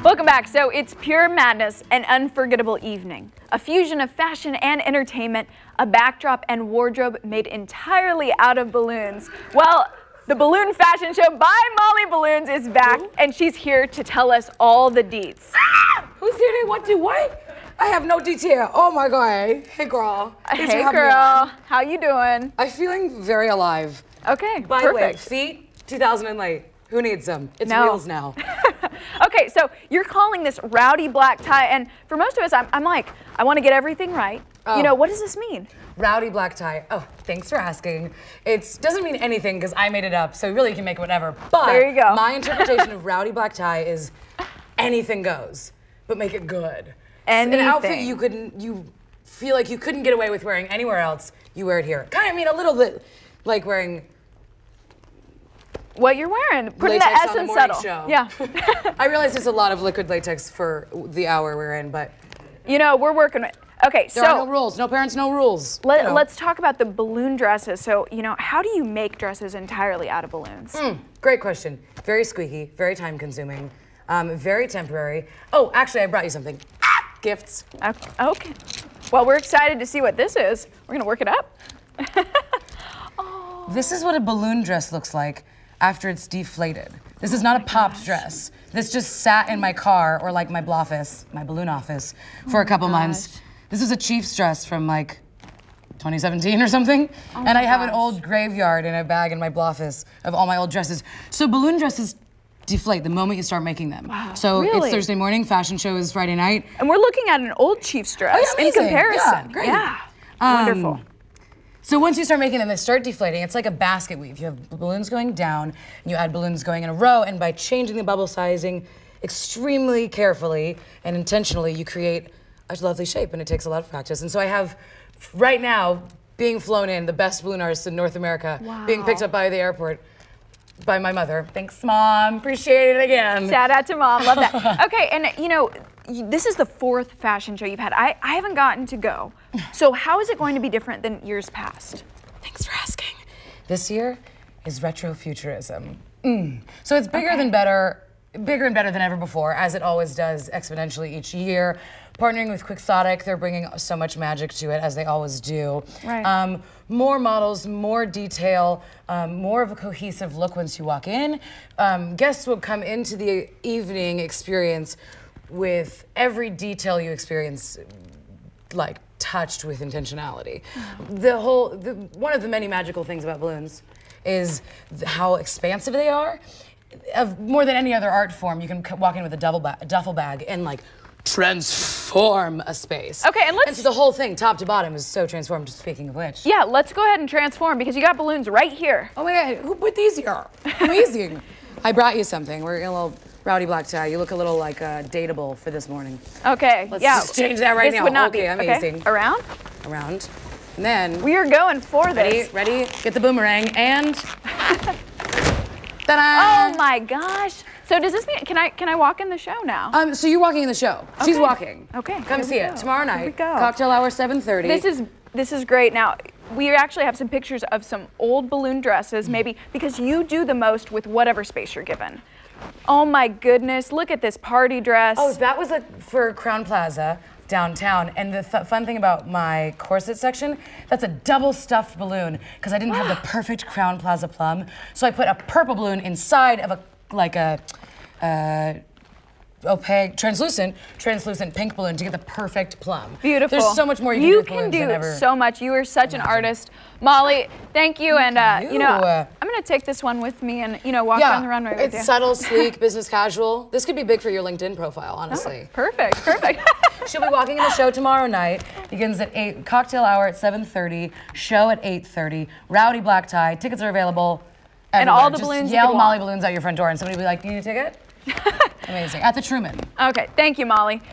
Welcome back. So it's pure madness, an unforgettable evening. A fusion of fashion and entertainment, a backdrop and wardrobe made entirely out of balloons. Well, the balloon fashion show by Molly Balloons is back, and she's here to tell us all the deets. Who's here to what do what? I have no detail. Oh my God. Hey girl. Hey girl. How you doing? I'm feeling very alive. Okay, By the way, feet, 2,000 and late. Who needs them? It's wheels now. Okay, so you're calling this rowdy black tie, and for most of us, I'm like, I want to get everything right. Oh. You know, what does this mean? Rowdy black tie. Oh, thanks for asking. It doesn't mean anything because I made it up, so really you can make it whatever. But there you go. My interpretation of rowdy black tie is anything goes, but make it good. Anything. An outfit you feel like you couldn't get away with wearing anywhere else, you wear it here. Kind of, I mean, a little bit like wearing what you're wearing, putting latex the on the essence morning subtle. show. Yeah. I realize there's a lot of liquid latex for the hour we're in, but you know, we're working with. Okay, there are no rules. No parents, no rules. Let's talk about the balloon dresses. So, you know, how do you make dresses entirely out of balloons? Great question. Very squeaky, very time consuming, very temporary. Oh, actually, I brought you something. Gifts. Okay. Well, we're excited to see what this is. We're gonna work it up. Oh. This is what a balloon dress looks like after it's deflated. This is not a popped dress. This just sat in my car or like my bloffice, my balloon office, for a couple months. This is a Chiefs dress from like 2017 or something. And I have an old graveyard in a bag in my bloffice of all my old dresses. So balloon dresses deflate the moment you start making them. Wow, so really? It's Thursday morning, fashion show is Friday night. And we're looking at an old Chiefs dress in comparison. Yeah, great. Yeah, wonderful. So once you start making them, they start deflating. It's like a basket weave. You have balloons going down, and you add balloons going in a row, and by changing the bubble sizing extremely carefully and intentionally, you create a lovely shape, and it takes a lot of practice. And so I have, right now, being flown in, the best balloon artist in North America, being picked up by the airport by my mother. Thanks, Mom. Appreciate it again. Shout out to Mom. Love that. Okay, and you know, this is the 4th fashion show you've had. I haven't gotten to go. So how is it going to be different than years past? Thanks for asking. This year is retrofuturism. So it's bigger than better, bigger and better than ever before, as it always does exponentially each year. Partnering with Quixotic, they're bringing so much magic to it, as they always do. Right. More models, more detail, more of a cohesive look once you walk in. Guests will come into the evening experience with every detail you experience, like, touched with intentionality. One of the many magical things about balloons is how expansive they are. More than any other art form, you can walk in with a duffel bag and like transform a space. Okay, and so the whole thing, top to bottom, is so transformed, speaking of which. Yeah, let's go ahead and transform because you got balloons right here. Oh my God, who put these here? Amazing. I brought you something. We're in a little rowdy black tie. You look a little like dateable for this morning. Okay, Let's just change that right now. This would not okay, be, amazing. Okay. Around? Around. And then we are going for this. Ready? Get the boomerang and ta-da! Oh my gosh. So does this mean, can I walk in the show now? So you're walking in the show. Okay. She's walking. Okay. Come see it tomorrow night. Here we go. Cocktail hour 7:30. This is great. Now, we actually have some pictures of some old balloon dresses, maybe because you do the most with whatever space you're given. Oh my goodness, look at this party dress. Oh, that was for Crowne Plaza downtown. And the fun thing about my corset section, that's a double stuffed balloon because I didn't have the perfect Crowne Plaza plum. So I put a purple balloon inside of opaque, translucent pink balloon to get the perfect plum. Beautiful. There's so much more you can do with balloons than ever. You can do so much. You are such an artist. Molly, thank you. And you know, I'm gonna take this one with me and walk down the runway with you. It's subtle, sleek, business casual. This could be big for your LinkedIn profile, honestly. Oh, perfect, perfect. She'll be walking in the show tomorrow night. Begins at 8, cocktail hour at 7:30, show at 8:30. Rowdy black tie. Tickets are available everywhere. And all the balloons. Just yell Molly Balloons out your front door and somebody will be like, "You need a ticket?" Amazing. At the Truman. Okay, thank you, Molly.